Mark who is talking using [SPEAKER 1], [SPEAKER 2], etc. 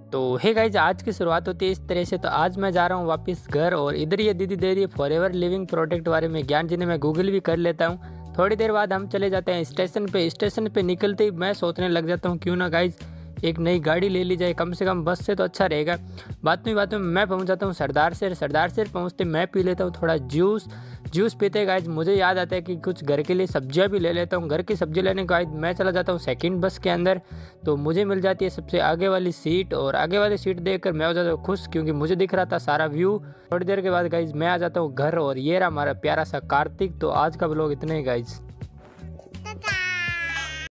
[SPEAKER 1] तो hey guys, आज की शुरुआत होती है इस तरह से। तो आज मैं जा रहा हूँ वापस घर, और इधर ये दीदी दे रही है फॉरएवर लिविंग प्रोडक्ट बारे में ज्ञान, जिन्हें मैं गूगल भी कर लेता हूँ। थोड़ी देर बाद हम चले जाते हैं स्टेशन पे। स्टेशन पे निकलते ही मैं सोचने लग जाता हूँ क्यों ना गाइज एक नई गाड़ी ले ली जाए, कम से कम बस से तो अच्छा रहेगा। बात में मैं पहुंच जाता हूँ सरदार शहर पहुंचते मैं पी लेता हूँ थोड़ा जूस पीते गाइज मुझे याद आता है कि कुछ घर के लिए सब्जियां भी ले लेता हूँ। घर की सब्जी लेने के बाद मैं चला जाता हूँ सेकंड बस के अंदर। तो मुझे मिल जाती है सबसे आगे वाली सीट, और आगे वाली सीट देखकर मैं हो जाता हूँ खुश, क्योंकि मुझे दिख रहा था सारा व्यू। थोड़ी देर के बाद गाइज मैं आ जाता हूँ घर, और ये रहा हमारा प्यारा सा कार्तिक। तो आज का ब्लॉग इतना ही गाइज।